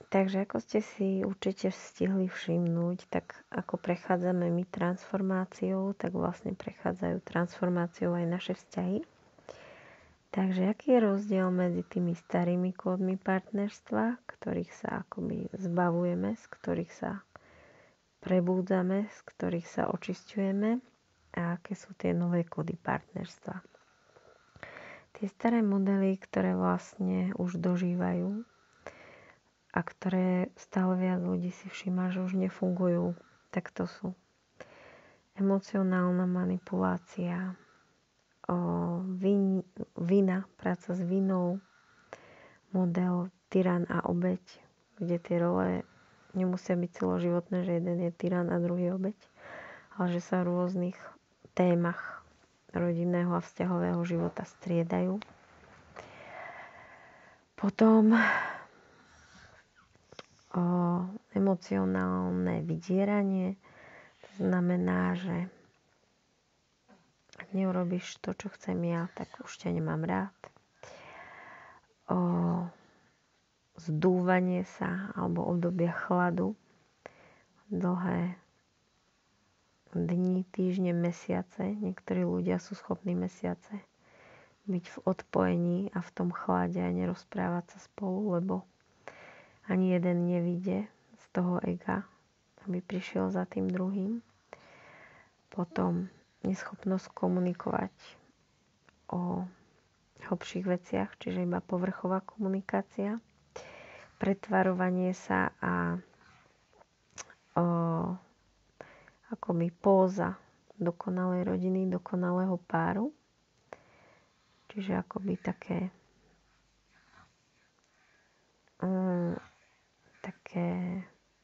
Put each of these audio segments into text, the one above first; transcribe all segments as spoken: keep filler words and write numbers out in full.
Takže ako ste si určite stihli všimnúť, tak ako prechádzame my transformáciou, tak vlastne prechádzajú transformáciou aj naše vzťahy. Takže aký je rozdiel medzi tými starými kódmi partnerstva, ktorých sa akoby zbavujeme, z ktorých sa prebúdzame, z ktorých sa očisťujeme, a aké sú tie nové kódy partnerstva. Tie staré modely, ktoré vlastne už dožívajú a ktoré stále viac ľudí si všíma, že už nefungujú, tak to sú emocionálna manipulácia, o vin, vina, práca s vinou, model tyran a obeť, kde tie role nemusia byť celoživotné, že jeden je tyran a druhý obeť, ale že sa v rôznych témach rodinného a vzťahového života striedajú. Potom o emocionálne vydieranie, to znamená, že ak neurobíš to, čo chcem ja, tak už ťa nemám rád. O zdúvanie sa alebo obdobia chladu, dlhé dni, týždne, mesiace. Niektorí ľudia sú schopní mesiace byť v odpojení a v tom chlade a nerozprávať sa spolu, lebo ani jeden nevíde z toho ega, aby prišiel za tým druhým. Potom neschopnosť komunikovať o hlbších veciach, čiže iba povrchová komunikácia, pretvarovanie sa a o, akoby póza dokonalej rodiny, dokonalého páru, čiže akoby také um, také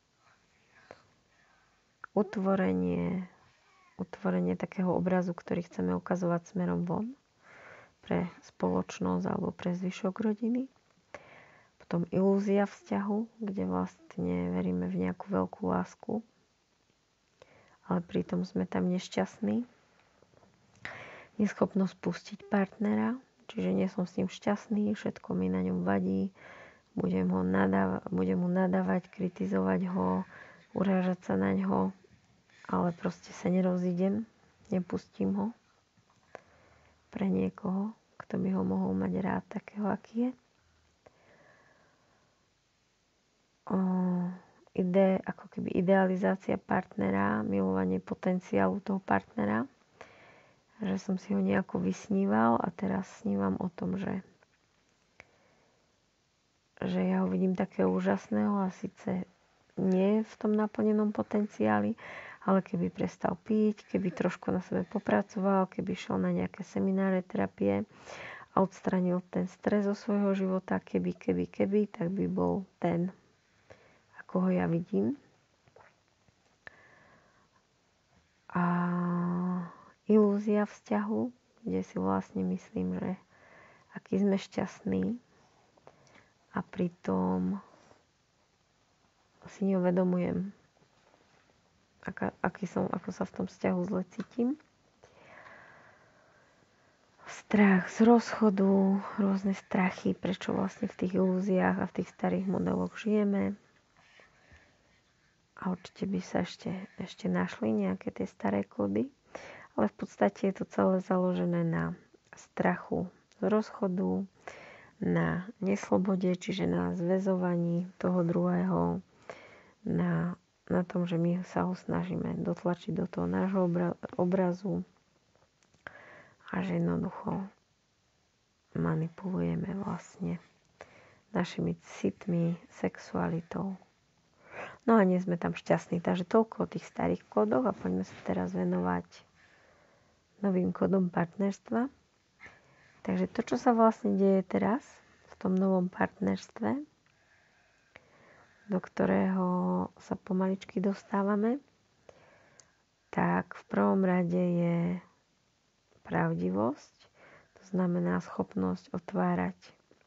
utvorenie, utvorenie takého obrazu, ktorý chceme ukazovať smerom von pre spoločnosť alebo pre zvyšok rodiny. Potom ilúzia vzťahu, kde vlastne veríme v nejakú veľkú lásku, ale pritom sme tam nešťastní. Neschopnosť pustiť partnera, čiže nie som s ním šťastný, všetko mi na ňom vadí, budem, ho nadáva, budem mu nadávať, kritizovať ho, urážať sa na ňo, ale proste sa nerozídem, nepustím ho pre niekoho, kto by ho mohol mať rád takého, aký je. O, ide, ako keby idealizácia partnera, milovanie potenciálu toho partnera, že som si ho nejako vysníval a teraz snívam o tom, že že ja ho vidím takého úžasného a síce nie v tom naplnenom potenciáli, ale keby prestal piť, keby trošku na sebe popracoval, keby šiel na nejaké semináre, terapie a odstranil ten stres zo svojho života, keby, keby, keby, tak by bol ten, ako ho ja vidím. A ilúzia vzťahu, kde si vlastne myslím, že aký sme šťastní a pritom si neuvedomujem, aká, aký som, ako sa v tom vzťahu zle cítim. Strach z rozchodu, rôzne strachy, prečo vlastne v tých ilúziách a v tých starých modeloch žijeme. A určite by sa ešte, ešte našli nejaké tie staré kódy, ale v podstate je to celé založené na strachu z rozchodu, na neslobode, čiže na zväzovaní toho druhého, na, na tom, že my sa ho snažíme dotlačiť do toho nášho obra- obrazu a že jednoducho manipulujeme vlastne našimi citmi, sexualitou. No a nie sme tam šťastní, takže toľko o tých starých kódoch a poďme sa teraz venovať novým kódom partnerstva. Takže to, čo sa vlastne deje teraz v tom novom partnerstve, do ktorého sa pomaličky dostávame, tak v prvom rade je pravdivosť, to znamená schopnosť otvárať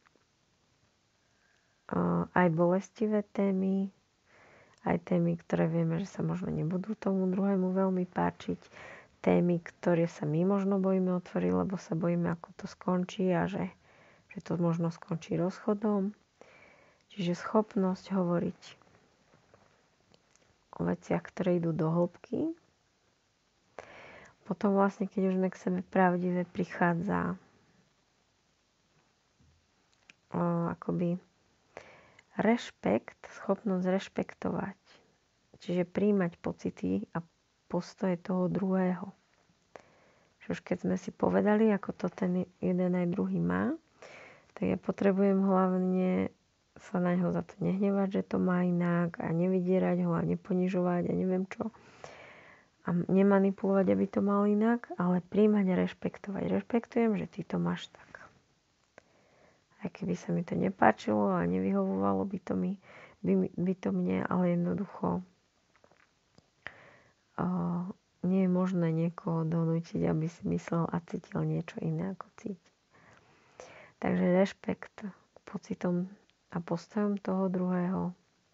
aj bolestivé témy, aj témy, ktoré vieme, že sa možno nebudú tomu druhému veľmi páčiť, témy, ktoré sa my možno bojíme otvoriť, lebo sa bojíme, ako to skončí a že, že to možno skončí rozchodom. Čiže schopnosť hovoriť o veciach, ktoré idú do hĺbky. Potom vlastne, keď už sme k sebe pravdivé, prichádza o, akoby rešpekt, schopnosť rešpektovať. Čiže príjmať pocity a postoje toho druhého. Čiže už keď sme si povedali, ako to ten jeden aj druhý má, tak ja potrebujem hlavne sa na ňo za to nehnevať, že to má inak a nevydierať ho a neponižovať a neviem čo. A nemanipulovať, aby to mal inak, ale príjmať a rešpektovať. Rešpektujem, že ty to máš tak. Aj keby sa mi to nepáčilo a nevyhovovalo by to, mi, by, by to mne, ale jednoducho uh, nie je možné niekoho donútiť, aby si myslel a cítil niečo iné, ako cíti. Takže rešpekt k pocitom a postojom toho druhého.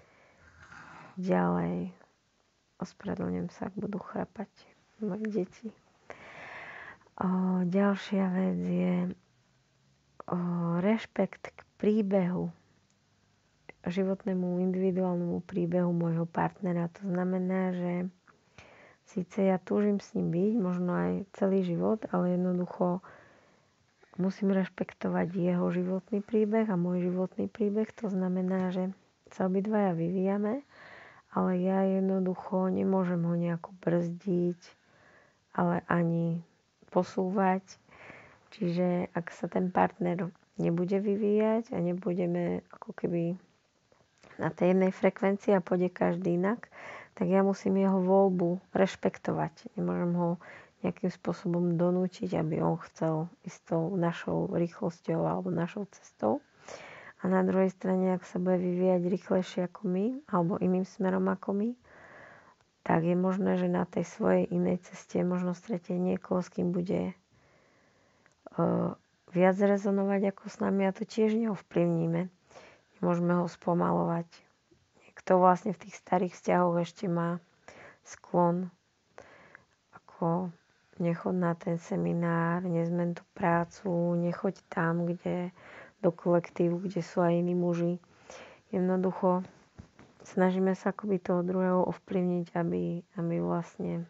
Ďalej, ospravedlňujem sa, ak budú chrapať moje deti. O, ďalšia vec je o, rešpekt k príbehu, životnému individuálnemu príbehu môjho partnera. To znamená, že síce ja túžim s ním byť, možno aj celý život, ale jednoducho musím rešpektovať jeho životný príbeh a môj životný príbeh. To znamená, že sa obidvaja vyvíjame, ale ja jednoducho nemôžem ho nejako brzdiť, ale ani posúvať. Čiže ak sa ten partner nebude vyvíjať a nebudeme ako keby na tej jednej frekvencii a pôjde každý inak, tak ja musím jeho voľbu rešpektovať. Nemôžem ho nejakým spôsobom donútiť, aby on chcel ísť tou našou rýchlosťou alebo našou cestou. A na druhej strane, ak sa bude vyvíjať rýchlejšie ako my, alebo iným smerom ako my, tak je možné, že na tej svojej inej ceste možno stretieť niekoho, s kým bude uh, viac rezonovať ako s nami a to tiež neovplyvníme. Nemôžeme ho spomalovať. Niekto vlastne v tých starých vzťahoch ešte má sklon ako nechoď na ten seminár, nezmen tú prácu, nechoď tam, kde do kolektívu, kde sú aj iní muži. Jednoducho snažíme sa akoby toho druhého ovplyvniť, aby, aby vlastne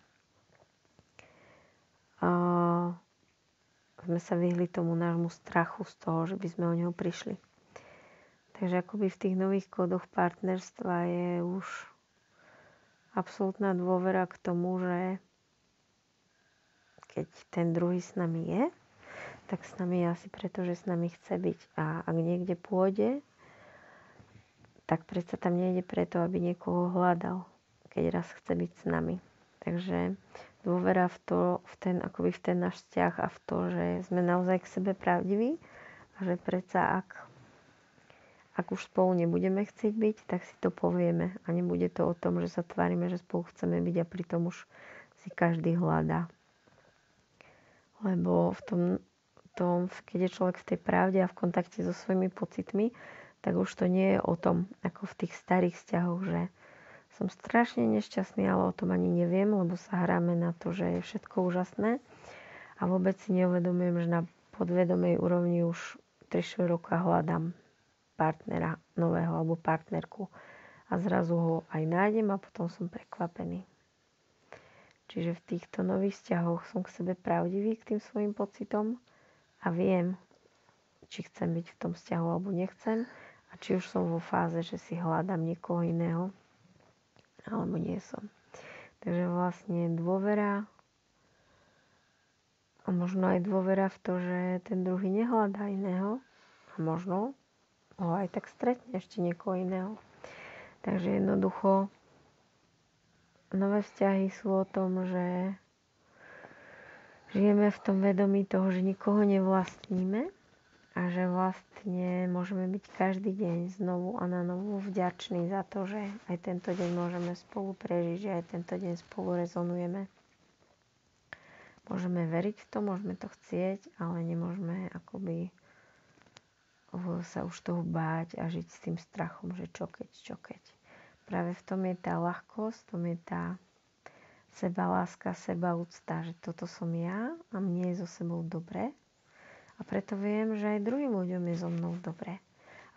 uh, sme sa vyhli tomu nášmu strachu z toho, že by sme o neho prišli. Takže akoby v tých nových kódoch partnerstva je už absolútna dôvera k tomu, že keď ten druhý s nami je, tak s nami je asi preto, že s nami chce byť. A ak niekde pôjde, tak predsa tam nejde preto, aby niekoho hľadal, keď raz chce byť s nami. Takže dôvera v to, v ten, akoby v ten náš vzťah a v to, že sme naozaj k sebe pravdiví a že predsa ak, ak už spolu nebudeme chcieť byť, tak si to povieme. A nebude to o tom, že sa tvárime, že spolu chceme byť a pritom už si každý hľadá. Lebo v tom, tom, keď je človek v tej pravde a v kontakte so svojimi pocitmi, tak už to nie je o tom, ako v tých starých vzťahoch, že som strašne nešťastný, ale o tom ani neviem, lebo sa hráme na to, že je všetko úžasné a vôbec si neuvedomujem, že na podvedomej úrovni už tri štyri roka hľadám partnera nového alebo partnerku a zrazu ho aj nájdem a potom som prekvapený. Čiže v týchto nových vzťahoch som k sebe pravdivý, k tým svojim pocitom a viem, či chcem byť v tom vzťahu alebo nechcem a či už som vo fáze, že si hľadám niekoho iného alebo nie som. Takže vlastne dôvera a možno aj dôvera v to, že ten druhý nehľadá iného a možno ho aj tak stretne ešte niekoho iného. Takže jednoducho nové vzťahy sú o tom, že žijeme v tom vedomí toho, že nikoho nevlastníme a že vlastne môžeme byť každý deň znovu a na novo vďační za to, že aj tento deň môžeme spolu prežiť, že aj tento deň spolu rezonujeme. Môžeme veriť v to, môžeme to chcieť, ale nemôžeme akoby sa už toho báť a žiť s tým strachom, že čo keď, čo keď. Práve v tom je tá ľahkosť, v tom je tá sebaláska, sebaúcta, že toto som ja a mne je so sebou dobre. A preto viem, že aj druhým ľuďom je so mnou dobre. A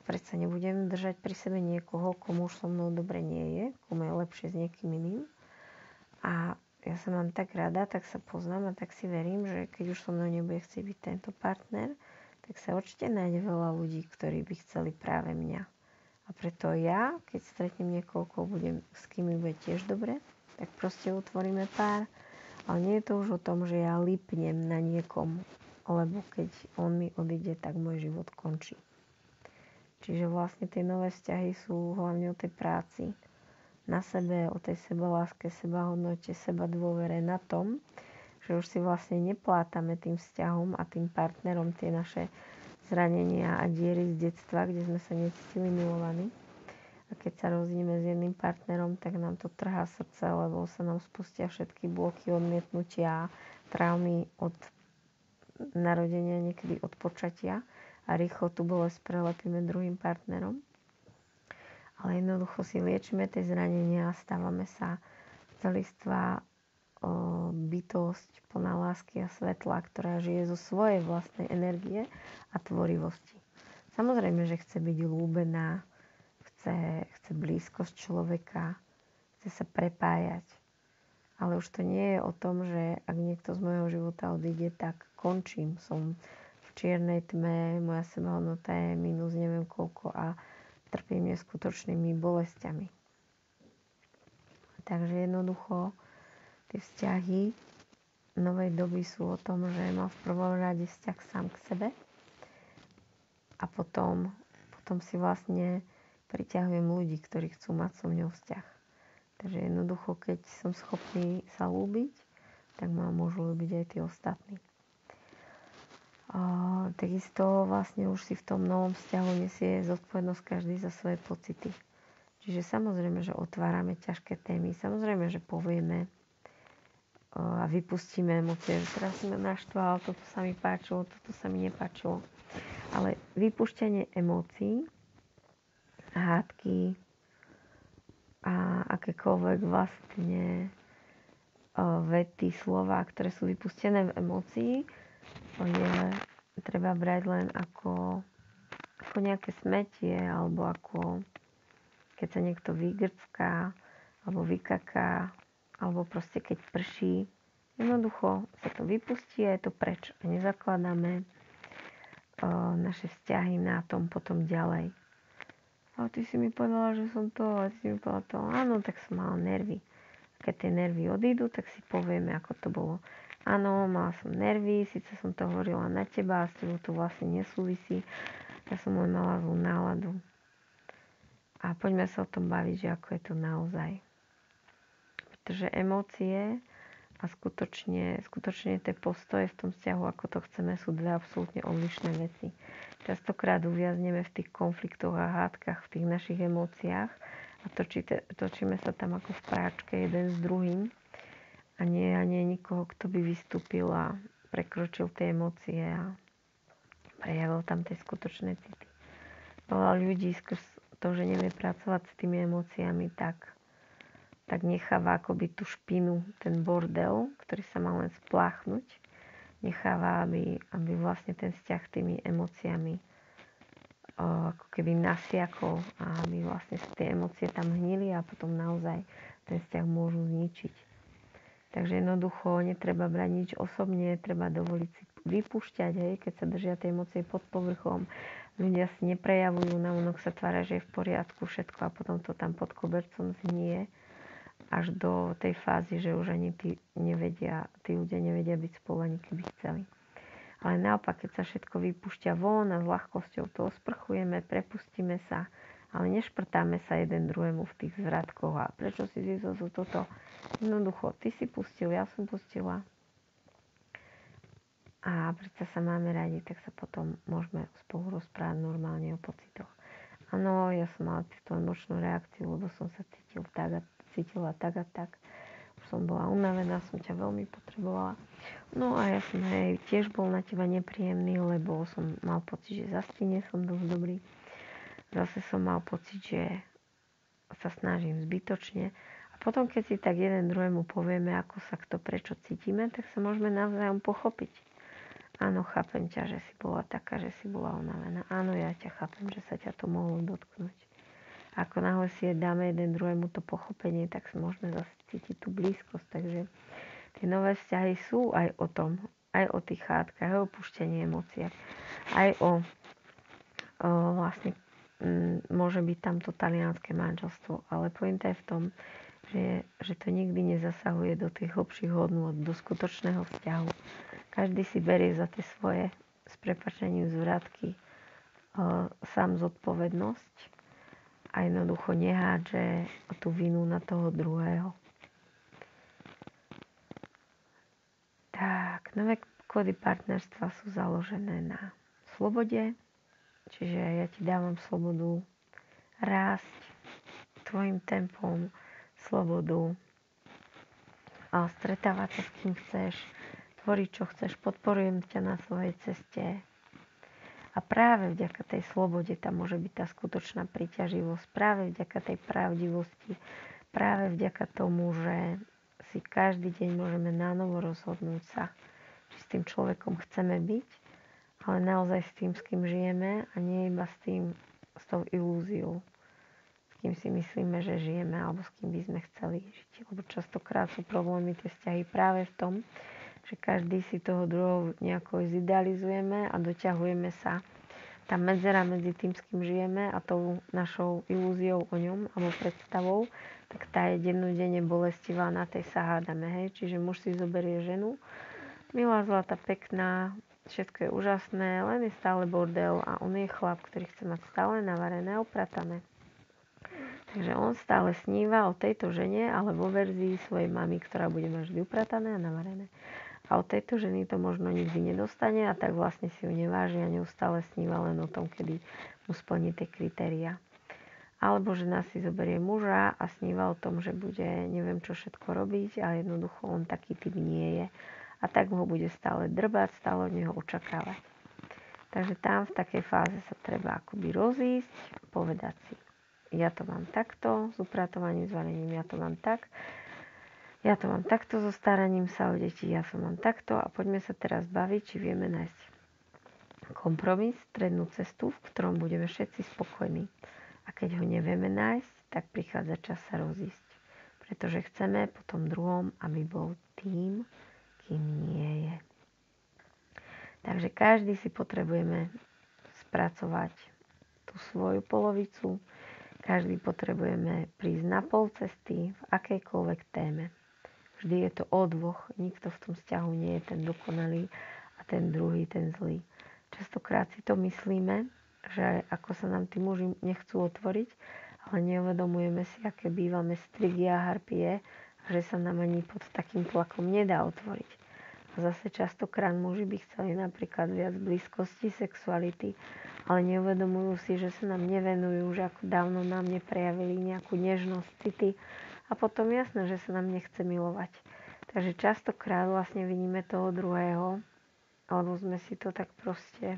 predsa nebudem držať pri sebe niekoho, komu už so mnou dobre nie je, komu je lepšie s niekým iným. A ja sa mám tak rada, tak sa poznám a tak si verím, že keď už so mnou nebude chcieť byť tento partner, tak sa určite nájde veľa ľudí, ktorí by chceli práve mňa. A preto ja, keď stretnem niekoho, koho budem, s kým mi bude tiež dobre, tak proste utvoríme pár. Ale nie je to už o tom, že ja lipnem na niekom, lebo keď on mi odíde, tak môj život končí. Čiže vlastne tie nové vzťahy sú hlavne o tej práci na sebe, o tej sebaláske, sebahodnote, seba dôvere na tom, že už si vlastne neplátame tým vzťahom a tým partnerom tie naše zranenia a diery z detstva, kde sme sa necítili milovaní. A keď sa rozídeme s jedným partnerom, tak nám to trhá srdce, lebo sa nám spustia všetky bloky odmietnutia, traumy od narodenia, niekedy od počatia a rýchlo tú bolesť prelepíme druhým partnerom. Ale jednoducho si liečíme tie zranenia a stávame sa celistvá o, bytosť plná lásky a svetla, ktorá žije zo svojej vlastnej energie a tvorivosti. Samozrejme, že chce byť ľúbená, chce, chce blízkosť človeka, chce sa prepájať. Ale už to nie je o tom, že ak niekto z môjho života odíde, tak končím. Som v čiernej tme, moja sebahodnota je minus neviem koľko a trpím neskutočnými bolestiami. Takže jednoducho tie vzťahy novej doby sú o tom, že mám v prvom rade vzťah sám k sebe a potom, potom si vlastne priťahujem ľudí, ktorí chcú mať so mňou vzťah. Takže jednoducho, keď som schopný sa ľúbiť, tak ma môžu ľúbiť aj tí ostatní. A takisto vlastne už si v tom novom vzťahu nesie zodpovednosť každý za svoje pocity. Čiže samozrejme, že otvárame ťažké témy, samozrejme, že povieme a vypustíme emócie, že teraz si ma naštval, toto sa mi páčilo, toto sa mi nepáčilo. Ale vypúšťanie emócií, hádky a akékoľvek vlastne vety, slova, ktoré sú vypustené v emócii, je treba brať len ako, ako nejaké smetie, alebo ako keď sa niekto vygrcká, alebo vykaká, alebo proste keď prší. Jednoducho sa to vypustí a je to preč. A nezakladáme uh, naše vzťahy na tom potom ďalej. A ty si mi povedala, že som to, a ty si mi povedala to. Áno, tak som mala nervy. Keď tie nervy odídu, tak si povieme, ako to bolo. Áno, mala som nervy, síce som to hovorila na teba, a s tebou to vlastne nesúvisí. Ja som len mala zlú náladu. A poďme sa o tom baviť, že ako je to naozaj. Pretože emócie a skutočne, skutočne tie postoje v tom vzťahu, ako to chceme, sú dve absolútne odlišné veci. Častokrát uviazneme v tých konfliktoch a hádkach, v tých našich emóciách a točíte, točíme sa tam ako v práčke jeden s druhým. A nie, a nie nikoho, kto by vystúpil a prekročil tie emócie a prejavil tam tie skutočné city. Veľa ľudí skrz to, že nevie pracovať s tými emóciami, tak, tak necháva akoby tú špinu, ten bordel, ktorý sa má len spláchnuť. Necháva, aby, aby vlastne ten vzťah tými emóciami o, ako keby nasiakol a aby vlastne tie emócie tam hnili a potom naozaj ten vzťah môžu zničiť. Takže jednoducho netreba brať nič osobne, treba dovoliť si vypúšťať, hej, keď sa držia tie emócie pod povrchom. Ľudia si neprejavujú, navonok sa tvária, že je v poriadku všetko a potom to tam pod kobercom znie až do tej fázy, že už ani tí, nevedia, tí ľudia nevedia byť spolu, ani keby chceli. Ale naopak, keď sa všetko vypúšťa von a s ľahkosťou to osprchujeme, prepustíme sa, ale nešprtáme sa jeden druhému v tých zvratkoch a prečo si zízol toto. Jednoducho, ty si pustil, ja som pustila. A predsa sa máme radi, tak sa potom môžeme spolu rozprávať normálne o pocitoch. Áno, ja som mala túto emočnú reakciu, lebo som sa cítil tak a, cítila tak a tak. Už som bola unavená, som ťa veľmi potrebovala. No a ja som aj tiež bol na teba nepríjemný, lebo som mal pocit, že zase nie som dosť dobrý. Zase som mal pocit, že sa snažím zbytočne. A potom, keď si tak jeden druhému povieme, ako sa kto prečo cítime, tak sa môžeme navzájom pochopiť. áno, chápem ťa, že si bola taká, že si bola unavená. Áno, ja ťa chápem, že sa ťa to mohlo dotknúť. Ako náhle si dáme jeden druhému to pochopenie, tak môžeme zase cítiť tú blízkosť. Takže tie nové vzťahy sú aj o tom, aj o tých hádkach, aj o púštení emóciách, aj o, o vlastne m, môže byť tam to talianské manželstvo, ale pointa je v tom, že, že to nikdy nezasahuje do tých hlbších hodnôt, do skutočného vzťahu. Každý si berie za tie svoje, s prepáčením zvratky, e, sám zodpovednosť a jednoducho nehádže tú vinu na toho druhého. Tak, nové kódy partnerstva sú založené na slobode, čiže ja ti dávam slobodu rásť tvojim tempom, slobodu a stretávať sa s kým chceš, tvoriť čo chceš, podporujem ťa na svojej ceste. A práve vďaka tej slobode tam môže byť tá skutočná príťaživosť, práve vďaka tej pravdivosti, práve vďaka tomu, že si každý deň môžeme nánovo rozhodnúť sa, či s tým človekom chceme byť, ale naozaj s tým, s kým žijeme a nie iba s tým, s tou ilúziou, s kým si myslíme, že žijeme alebo s kým by sme chceli žiť. Lebo častokrát sú problémy tie vzťahy práve v tom, že každý si toho druhého nejako zidealizujeme a doťahujeme sa. Tá medzera medzi tým, s kým žijeme a tou našou ilúziou o ňom alebo predstavou, tak tá je dennodenne bolestivá, na tej sa hádame. Hej? Čiže muž si zoberie ženu, milá, zlatá, pekná, všetko je úžasné, len je stále bordel a on je chlap, ktorý chce mať stále navarené a upratané. Takže on stále sníva o tejto žene, ale vo verzii svojej mamy, ktorá bude mať vždy upratané a navarené. A od tejto ženy to možno nikdy nedostane a tak vlastne si ju neváži a neustále sníva len o tom, kedy mu splní tie kritériá. Alebo žena si zoberie muža a sníva o tom, že bude neviem čo všetko robiť a jednoducho on taký typ nie je. A tak ho bude stále drbať, stále od neho očakávať. Takže tam v takej fáze sa treba akoby rozísť, povedať si, ja to mám takto, s upratovaním, s varením, ja to mám tak. Ja to mám takto so staraním sa o deti, ja som mám takto a poďme sa teraz baviť, či vieme nájsť kompromis, strednú cestu, v ktorom budeme všetci spokojní. A keď ho nevieme nájsť, tak prichádza čas sa rozísť. Pretože chceme po tom druhom, aby bol tým, kým nie je. Takže každý si potrebujeme spracovať tú svoju polovicu, každý potrebujeme prísť na pol cesty v akejkoľvek téme. Vždy je to o dvoch, nikto v tom vzťahu nie je ten dokonalý a ten druhý ten zlý. Častokrát si to myslíme, že ako sa nám tí muži nechcú otvoriť, ale neuvedomujeme si, aké bývame strigy a harpie a že sa nám ani pod takým tlakom nedá otvoriť. A zase častokrát muži by chceli napríklad viac blízkosti, sexuality, ale neuvedomujú si, že sa nám nevenujú, že ako dávno nám neprejavili nejakú nežnosť, city. A potom jasné, že sa nám nechce milovať. Takže častokrát vlastne vidíme toho druhého, alebo sme si to tak proste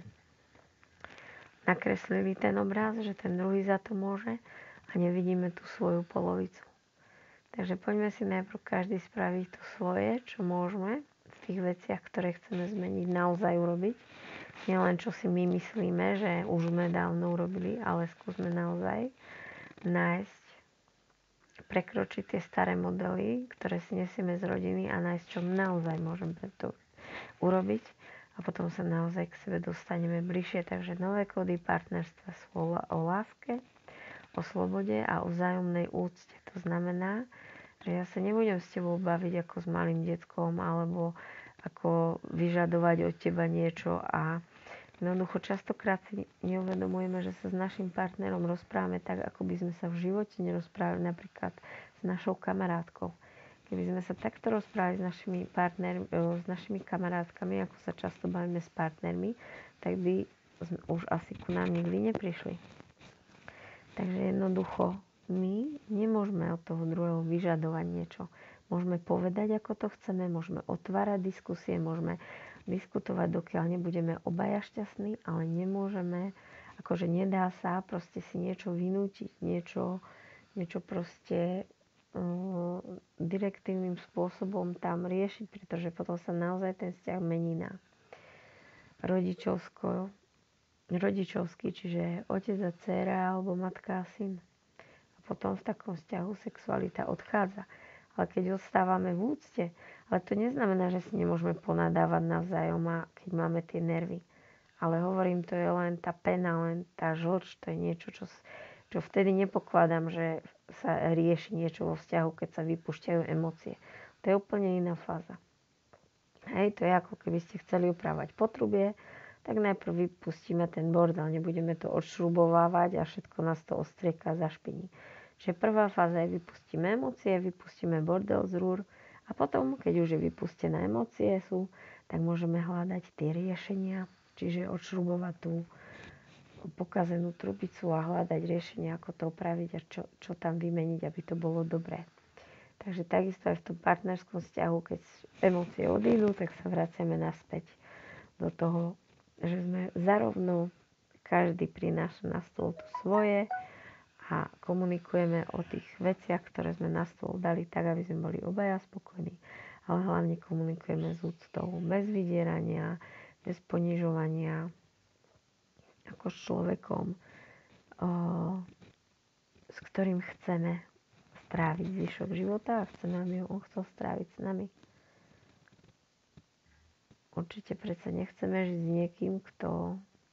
nakreslili ten obraz, že ten druhý za to môže a nevidíme tú svoju polovicu. Takže poďme si najprv každý spraviť to svoje, čo môžeme v tých veciach, ktoré chceme zmeniť, naozaj urobiť. Nielen čo si my myslíme, že už sme dávno urobili, ale skúsme naozaj nájsť, prekročiť tie staré modely, ktoré si nesieme z rodiny a nájsť, čo naozaj môžem preto urobiť a potom sa naozaj k sebe dostaneme bližšie. Takže nové kódy partnerstva sú o láske, o slobode a o vzájomnej úcte. To znamená, že ja sa nebudem s tebou baviť ako s malým deckom alebo ako vyžadovať od teba niečo a jednoducho častokrát si neuvedomujeme, že sa s našim partnerom rozprávame tak, ako by sme sa v živote nerozprávali napríklad s našou kamarátkou. Keby sme sa takto rozprávali s našimi partnermi, s našimi kamarátkami, ako sa často bavíme s partnermi, tak by sme už asi ku nám nikdy neprišli. Takže jednoducho my nemôžeme od toho druhého vyžadovať niečo. Môžeme povedať, ako to chceme, môžeme otvárať diskusie, môžeme diskutovať, dokiaľ nebudeme obaja šťastní, ale nemôžeme, akože nedá sa proste si niečo vynútiť, niečo, niečo proste uh, direktívnym spôsobom tam riešiť, pretože potom sa naozaj ten vzťah mení na rodičovsko, rodičovský, čiže otec a dcéra alebo matka a syn. A potom v takom vzťahu sexualita odchádza. Ale keď ostávame v úcte, ale to neznamená, že si nemôžeme ponadávať navzájom, a keď máme tie nervy. Ale hovorím, to je len tá pena, len tá žlč, to je niečo, čo, čo vtedy nepokladám, že sa rieši niečo vo vzťahu, keď sa vypúšťajú emócie. To je úplne iná fáza. Hej, to je ako keby ste chceli upravať potrubie, tak najprv vypustíme ten bordel, nebudeme to odšrubovávať a všetko nás to ostrieka a zašpiní. Čiže prvá fáza je vypustíme emócie, vypustíme bordel z rúr a potom, keď už je vypustené emócie sú, tak môžeme hľadať tie riešenia, čiže odšrubovať tú pokazenú trubicu a hľadať riešenie, ako to opraviť a čo, čo tam vymeniť, aby to bolo dobré. Takže takisto aj v tom partnerskom vzťahu, keď emócie odídu, tak sa vraciame naspäť do toho, že sme zarovno, každý prináša na stôl to svoje a komunikujeme o tých veciach, ktoré sme na stôl dali tak, aby sme boli obaja spokojní, ale hlavne komunikujeme s úctou, bez vydierania, bez ponižovania, ako s človekom, s ktorým chceme stráviť zvyšok života a chceme, aby ho on chcel stráviť s nami. Určite predsa nechceme žiť s niekým, kto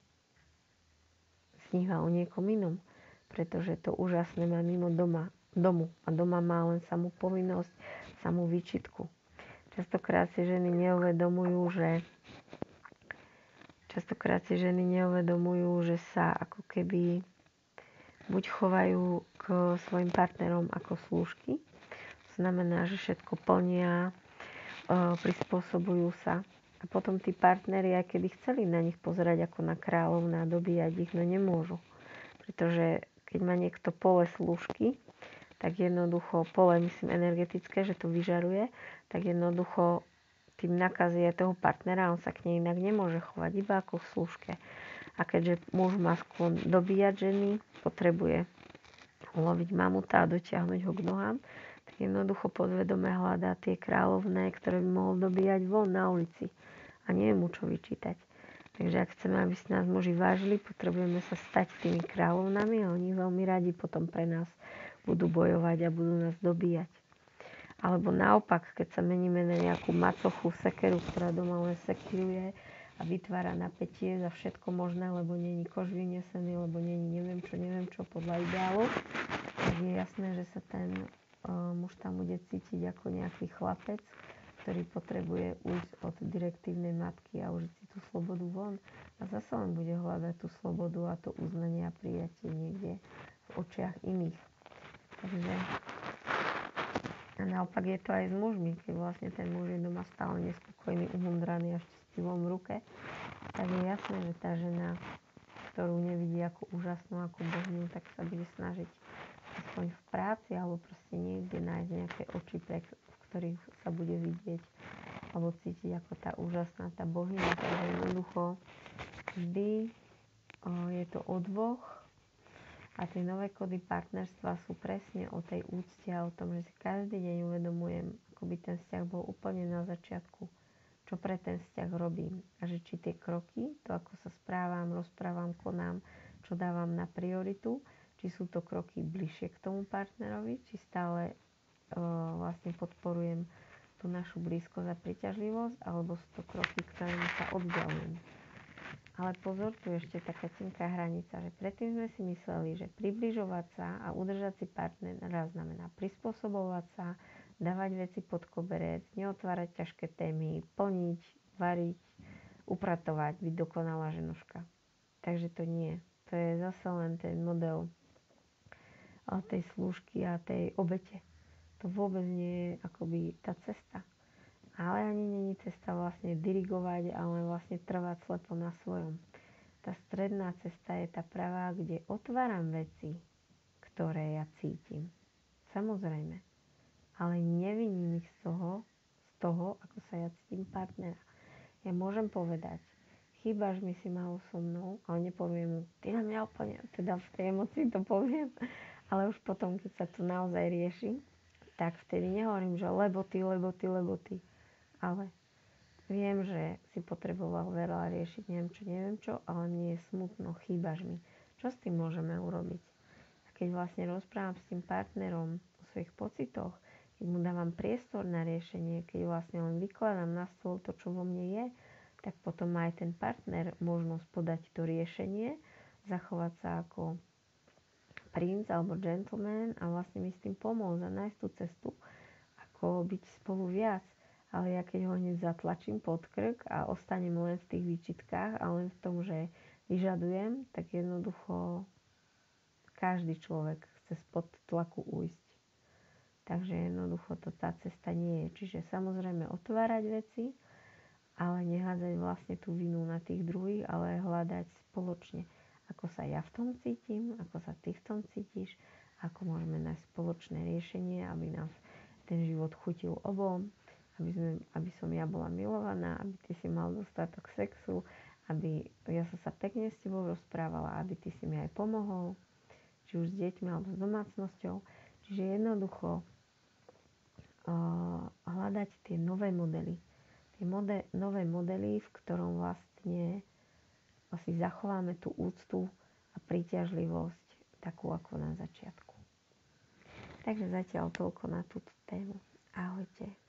sníva o niekom inom, pretože to úžasné má mimo doma, domu a doma má len samú povinnosť, samú výčitku. Častokrát si ženy neuvedomujú, že častokrát si ženy neuvedomujú, že sa ako keby buď chovajú k svojim partnerom ako slúžky, to znamená, že všetko plnia, prispôsobujú sa. A potom tí partneri, aj keby chceli na nich pozerať ako na kráľovná, dobíjať ich, no nemôžu. Pretože keď má niekto pole slúžky, tak jednoducho, pole myslím energetické, že to vyžaruje, tak jednoducho tým nakazí aj toho partnera, on sa k nej inak nemôže chovať, iba ako v slúžke. A keďže muž má sklon dobíjať ženy, potrebuje loviť mamuta a dotiahnuť ho k nohám, tak jednoducho podvedome hľadá tie kráľovné, ktoré by mohol dobíjať von na ulici. A nie je mu čo vyčítať. Takže ak chceme, aby si nás muži vážili, potrebujeme sa stať tými kráľovnami a oni veľmi radi potom pre nás budú bojovať a budú nás dobíjať. Alebo naopak, keď sa meníme na nejakú macochu, sekeru, ktorá doma len sekiruje a vytvára napätie za všetko možné, lebo není kož vynesený, lebo není neviem čo, neviem čo podľa ideálu, tak je jasné, že sa ten uh, muž tam bude cítiť ako nejaký chlapec, ktorý potrebuje ujsť od direktívnej matky a užiť si tú slobodu von. A zase len bude hľadať tú slobodu a to uznanie a prijatie niekde v očiach iných. Takže a naopak je to aj s mužmi, keď vlastne ten muž je doma stále nespokojný, uhundraný a štivom v ruke, tak je jasné, že tá žena, ktorú nevidí ako úžasnú, ako božnú, tak sa bude snažiť aspoň v práci alebo proste niekde nájsť nejaké oči, pre, v ktorých sa bude vidieť alebo cítiť ako tá úžasná, tá bohyňa. Takže jednoducho vždy o, je to o dvoch a tie nové kódy partnerstva sú presne o tej úcte a o tom, že si každý deň uvedomujem, ako by ten vzťah bol úplne na začiatku, čo pre ten vzťah robím a že či tie kroky, to ako sa správam, rozprávam, konám, čo dávam na prioritu, či sú to kroky bližšie k tomu partnerovi, či stále o, vlastne podporujem tú našu blízkosť a príťažlivosť, alebo sú to kroky, ktorými sa oddialujem. Ale pozor, tu je ešte taká tenká hranica, že predtým sme si mysleli, že približovať sa a udržať si partnera znamená prispôsobovať sa, dávať veci pod koberec, neotvárať ťažké témy, plniť, variť, upratovať, byť dokonalá ženoška. Takže to nie. To je zase len ten model tej slúžky a tej obete. To vôbec nie je akoby tá cesta. Ale ani není cesta vlastne dirigovať, ale vlastne trvať slepo na svojom. Tá stredná cesta je tá pravá, kde otváram veci, ktoré ja cítim. Samozrejme. Ale neviním ich z toho, z toho, ako sa ja cítim partnera. Ja môžem povedať, chýbaš mi si málo so mnou, ale nepoviem mu, ty na mňa úplne, teda v tej emocii to poviem, ale už potom, keď sa to naozaj rieši, tak vtedy nehovorím, že lebo ty, lebo ty, lebo ty. Ale viem, že si potreboval veľa riešiť, neviem čo, neviem čo, ale mne je smutno, chýbaš mi. Čo s tým môžeme urobiť? A keď vlastne rozprávam s tým partnerom o svojich pocitoch, keď mu dávam priestor na riešenie, keď vlastne len vykladám na stôl to, čo vo mne je, tak potom má aj ten partner možnosť podať to riešenie, zachovať sa ako princ alebo gentleman a vlastne mi s tým pomôcť a nájsť tú cestu, ako byť spolu viac. Ale ja keď ho hneď zatlačím pod krk a ostanem len v tých výčitkách a len v tom, že vyžadujem, tak jednoducho každý človek chce spod tlaku ujsť. Takže jednoducho to tá cesta nie je. Čiže samozrejme otvárať veci, ale nehádzať vlastne tú vinu na tých druhých, ale hľadať spoločne, ako sa ja v tom cítim, ako sa ty v tom cítiš, ako môžeme nájsť spoločné riešenie, aby nám ten život chutil obom, aby, sme, aby som ja bola milovaná, aby ty si mal dostatok sexu, aby ja som sa pekne s tebou rozprávala, aby ty si mi aj pomohol, či už s deťmi alebo s domácnosťou. Čiže jednoducho uh, hľadať tie nové modely. Tie mode, nové modely, v ktorom vlastne si zachováme tú úctu a príťažlivosť takú ako na začiatku. Takže zatiaľ toľko na túto tému. Ahojte.